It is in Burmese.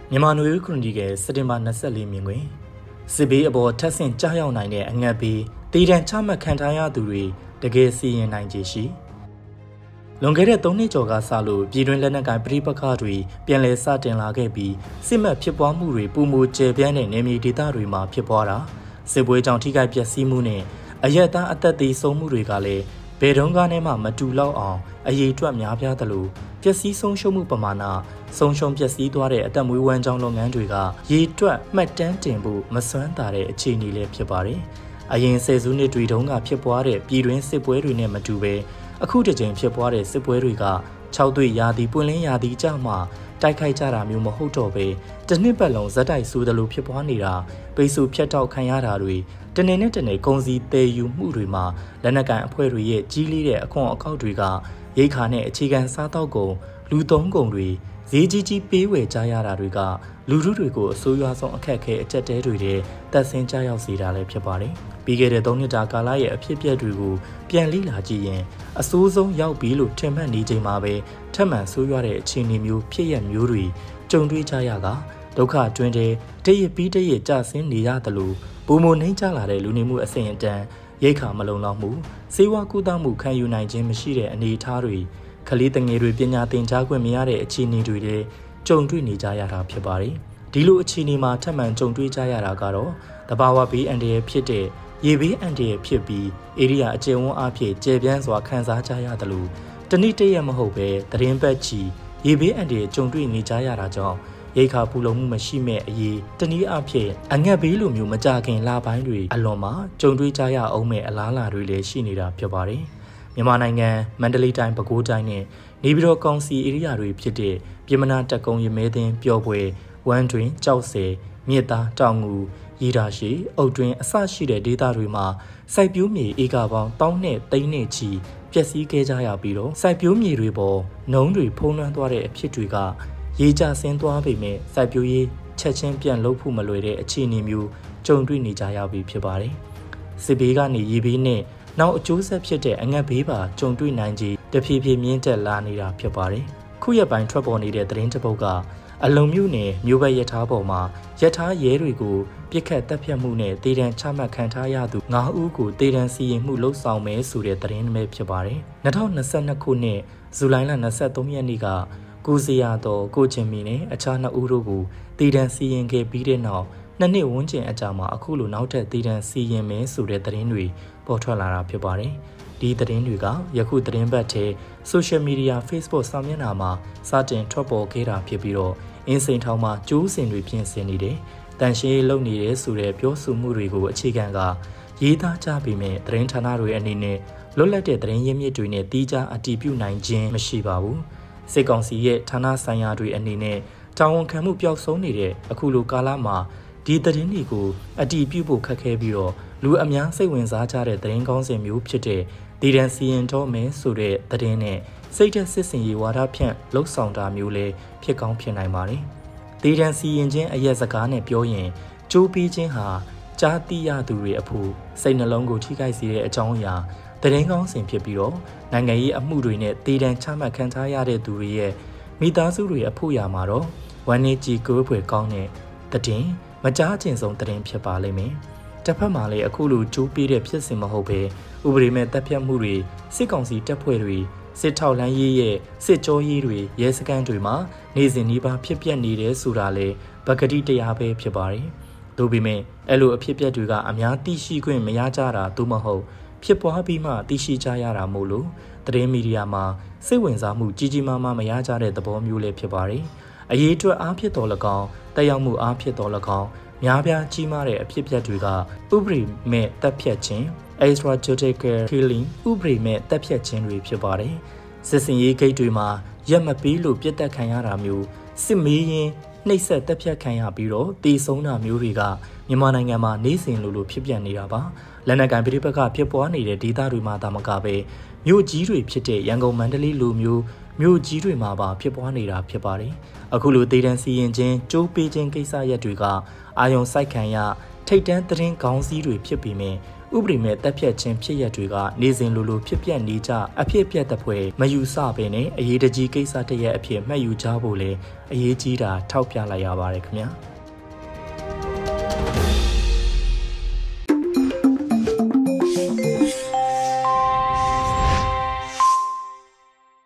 မြန်မာနွေဦးခရိုနီကယ်စက်တင်ဘာ24မြင်တွင်စစ်ဘေးအပေါ်ထပ်ဆင့်ကြားရောက်နိုင်တဲ့အငတ်ဘေးတည်တံချမှတ်ခံထားရသူတွေတကယ်စီရင်နိုင်ခြေရှိလွန်ခဲ့တဲ့3နှစ်ကျော်ကစလို့ပြည်တွင်းလက်နက်ကိုင်ပဋိပက္ခတွေပြန်လည်စတင်လာခဲ့ပြီးစစ်မှတ်ဖြစ်ပွားမှုတွေပုံမူကျယ်ပြန့်တဲ့နယ်မြေဒေသတွေမှာဖြစ်ပွားတာစစ်ပွဲကြောင့်ထိခိုက်ပျက်စီးမှုနဲ့အရက်သားအသက်သေဆုံးမှုတွေကလည်းဘယ်တော့မှမတူလောက်အောင်အရေးအတွက်များပြားသလိုပျက်စီးဆုံးရှုံးမှုပမာဏဆုံးရှုံးပျက်စီးသွားတဲ့အသက်မွေးဝမ်းကြောင်းလုပ်ငန်းတွေကရေတွက်မှတ်တမ်းတင်ဖို့မစွမ်းတာတဲ့အခြေအနေလည်းဖြစ်ပါတယ်။အရင်ဆယ်စုနှစ်တွေတုန်းကဖြစ်ပွားတဲ့ပြည်တွင်းစစ်ပွဲတွေနဲ့မတူပဲအခုတစ်ချိန်ဖြစ်ပွားတဲ့စစ်ပွဲတွေက6သွေးရာသီပွင့်လင်းရာသီကြမှာတိုက်ခိုက်ကြတာမျိုးမဟုတ်တော့ပဲတစ်နှစ်ပတ်လုံးဇက်တိုက်ဆိုးသလိုဖြစ်ပွားနေတာပိတ်ဆို့ဖြတ်တောက်ခံရတာတွေတနေ့နဲ့တနေ့ကုန်စည်တည်ယူမှုတွေမှာလက်နက်ကန်အဖွဲ့တွေရဲ့ကြီးလေးတဲ့အခွန်အကောက်တွေကရိတ်ခါနဲ့အခြေခံစားတောက်ကုန်လူသုံးကုန်တွေဈေးကြီးပေးဝယ်ကြရတာတွေကလူထုတွေကိုအဆိုးရွားဆုံးအခက်အခဲအကျက်တဲတွေတဲ့တက်ဆင်းကြရောက်စေတာလည်းဖြစ်ပါတယ်။ပြီးခဲ့တဲ့3နှစ်တာကာလရဲ့အဖြစ်အပျက်တွေကိုပြန်လေ့လာကြည့်ရင်အဆိုးဆုံးရောက်ပြီလို့ထင်မှတ်နေချိန်မှာပဲထပ်မံဆိုးရွားတဲ့အခြေအနေမျိုးဖြစ်ရမျိုးတွေကြုံတွေ့ကြရတာဒုက္ခတွင်တဲ့တရပြီးတရကြဆင်းနေရတယ်လို့ပုံမနှိမ့်ချလာတဲ့လူနေမှုအဆင့်အတန်းရိတ်ခါမလုံလောက်မှုစေဝါကုသမှုခံယူနိုင်ခြင်းမရှိတဲ့အနေအထားတွေခလေးတငယ်တွေပညာသင်ကြားခွင့်မရတဲ့အခြေအနေတွေနဲ့ကြုံတွေ့နေကြရတာဖြစ်ပါတယ်။ဒီလိုအခြေအနေမှာထပ်မံကြုံတွေ့ကြရတာကတော့တဘာဝဘေးအန္တရာယ်ဖြစ်တဲ့ရေဘေးအန္တရာယ်ဖြစ်ပြီးဧရိယာအကျယ်ဝန်းအဖြစ်ကျယ်ပြန့်စွာခန်းစားကြရတယ်လို့တနည်းတရက်မဟုတ်ပဲသတင်းပတ်ချီရေဘေးအန္တရာယ်ကြုံတွေ့နေကြရတာကြောင့်ရိတ်ခါပူလုံမှုမရှိမဲ့အရေးတနည်းအားဖြင့်အငတ်ဘေးလိုမျိုးမကြခင်လပိုင်းတွေအလွန်မှာကြုံတွေ့ကြရအောင်မဲ့အလားအလာတွေလည်းရှိနေတာဖြစ်ပါတယ်။မြန်မာနိုင်ငံမန္တလေးတိုင်းပဲခူးတိုင်းနဲ့နေပြည်တော်ကောင်စီဧရိယာတွေဖြစ်တဲ့ပြည်မနာတက်ကုန်းရမဲသင်းပျော်ပွဲဝမ်းတွင်ကြောက်စဲမြစ်သားတောင်ငူရီတာရှိအုတ်တွင်အစရှိတဲ့ဒေသတွေမှာစိုက်ပျိုးမြေဧကပေါင်းတောင်းနဲ့သိန်းနဲ့ချီပျက်စီးခဲ့ကြရပြီးတော့စိုက်ပျိုးမြေတွေပေါ်နှုံးတွေဖုံးလွှမ်းသွားတဲ့အဖြစ်တွေကရေကျဆင်းသွားပေမဲ့စိုက်ပျိုးရေးချက်ချင်းပြန်လုပ်ဖို့မလွယ်တဲ့အခြေအနေမျိုးကြုံတွေ့နေကြရပြီဖြစ်ပါတယ်။စစ်ဘေးကနေရေဘေးနဲ့နောက်အကျိုးဆက်ဖြစ်တဲ့အငတ်ဘေးပါကြုံတွေ့နိုင်ခြေတဖြည်းဖြည်းမြင့်တက်လာနေတာဖြစ်ပါတယ်။ခုရက်ပိုင်းထွက်ပေါ်နေတဲ့သတင်းတစ်ပုဒ်ကအလုံမြို့နယ်မြို့ဘက်ရထားပေါ်မှာရထားရဲတွေကိုပြစ်ခတ်တပ်ဖြတ်မှုနဲ့တေတံချမှတ်ခံထားရသူ9ဦးကိုတေတံစီရင်မှုလှုပ်ဆောင်မယ်ဆိုတဲ့သတင်းပဲဖြစ်ပါတယ်။2022ခုနှစ်ဇူလိုင်လ23ရက်နေ့ကကိုစီယာတော်ကိုချင်းမီနဲ့အခြား2ဦးတို့ကိုတေတံစီရင်ခဲ့ပြီးတဲ့နောက်2နှစ်ဝန်းကျင်အကြာမှာအခုလိုနောက်ထပ်တေတံစီရင်မယ်ဆိုတဲ့သတင်းတွေပေါ်ထွက်လာတာဖြစ်ပါတယ်။ဒီသတင်းတွေကယခုသတင်းပတ်ထဲ social media Facebook စာမျက်နှာမှာစတင်ထွက်ပေါ်ခဲ့တာဖြစ်ပြီးတော့အင်းစိန်ထောင်မှာကျိုးစင်တွေပြင်ဆင်နေတယ်။တန်ရှင်းလုပ်နေတယ်ဆိုတဲ့ပြောဆိုမှုတွေကိုအခြေခံကရေးသားကြပြီးမြဲသတင်းဌာနတွေအနေနဲ့လွတ်လပ်တဲ့သတင်းရင်းမြစ်တွေနဲ့တီးခြားအတည်ပြုနိုင်ခြင်းမရှိပါဘူး။စစ်ကောင်စီရဲ့ဌာနဆိုင်ရာတွေအနေနဲ့တာဝန်ခံမှုပျောက်ဆုံးနေတဲ့အခုလိုကာလမှာဒီသတင်းတွေကိုအတည်ပြုဖို့ခက်ခဲပြီးတော့လူအများစိတ်ဝင်စားကြတဲ့သတင်းကောင်းစင်မျိုးဖြစ်တဲ့ဒေတန်စီရင်တော်မယ်ဆိုတဲ့သတင်းနဲ့စိတ်သက်စစ်စင်ရေးဝါဒဖြန့်လှုပ်ဆောင်တာမျိုးလည်းဖြစ်ကောင်းဖြစ်နိုင်ပါတယ်။ဒေတန်စီရင်ခြင်းအရက်စကားနဲ့ပြောရင်ကြိုးပေးခြင်းဟာကြားသိရသူတွေအဖို့စိတ်နှလုံးကိုထိခိုက်စေတဲ့အကြောင်းအရာသတင်းကောင်းစင်ဖြစ်ပြီးတော့နိုင်ငံရေးအမှုတွေနဲ့ဒေတန်ချမှတ်ခံထားရတဲ့သူတွေရဲ့မိသားစုတွေအဖို့ရာမှာတော့ဝမ်းနည်းကြည်ကိုးဖွယ်ကောင်းတဲ့သတင်းမကြားကျင်ဆုံးသတင်းဖြစ်ပါလိမ့်မယ်။တစ်ဖက်မှာလည်းအခုလိုကြိုးပေးတဲ့ဖြစ်စဉ်မဟုတ်ပဲဥပဒေမဲ့တပ်ဖြတ်မှုတွေစစ်ကောင်စီတပ်ဖွဲ့တွေစစ်ထောက်လှမ်းရေးရဲ့စစ်ကြောရေးတွေရဲစခန်းတွေမှာနေစဉ်နှီးပါဖြစ်ပျက်နေတယ်ဆိုတာလေဗကတိတရားပဲဖြစ်ပါတယ်။ဒါပေမဲ့အဲ့လိုအဖြစ်ပျက်တွေကအများသိရှိခွင့်မရကြတာသို့မဟုတ်ဖြစ်ပွားပြီးမှသိရှိကြရတာမို့လို့သတင်းမီဒီယာမှာစိတ်ဝင်စားမှုကြီးကြီးမားမားမရကြတဲ့သဘောမျိုးလည်းဖြစ်ပါတယ်။အရေးအတွက်အားဖြစ်တော်၎င်းတက်ရောက်မှုအားဖြစ်တော်၎င်းများပြားကြီးမားတဲ့အဖြစ်အပျက်တွေကဥပဒေမဲ့တပ်ဖြတ်ခြင်း extrajudicial killing ဥပဒေမဲ့တပ်ဖြတ်ခြင်းတွေဖြစ်ပါတယ်။စစ်စင်ရေးဂိတ်တွေမှာရက်မပေးလို့ပြစ်တက်ခံရတာမျိုးစစ်မေးရင်နှိပ်စက်တပ်ဖြတ်ခံရပြီးတော့တေဆုံးတာမျိုးတွေကမြန်မာနိုင်ငံမှာနေစဉ်လိုဖြစ်ပျက်နေတာပါ။လက်နက်ကိုင်ပဋိပက္ခဖြစ်ပွားနေတဲ့ဒေသတွေမှာသာမကပဲမြို့ကြီးတွေဖြစ်တဲ့ရန်ကုန်မန္တလေးလိုမျိုးမြို့ကြီးတွေမှာပါဖြစ်ပွားနေတာဖြစ်ပါတယ်။အခုလိုဒေတန်စီရင်ခြင်းကြိုးပေးခြင်းကိစ္စရပ်တွေကအာယုံစိုက်ခံရထိတ်တန်းသတင်းကောင်းစည်းတွေဖြစ်ပြီးမြဲဥပဒေမဲ့တပ်ဖြတ်ခြင်းဖြစ်ရပ်တွေကနေစဉ်လိုလိုဖြစ်ပျက်နေကြအဖြစ်ပြက်တဲ့ဖွဲ့မယူဆဘဲနဲ့အရေးတကြီးကိစ္စတရက်အဖြစ်မှတ်ယူကြဖို့လည်းအရေးကြီးတာထောက်ပြလိုက်ရပါတယ်ခင်ဗျာ။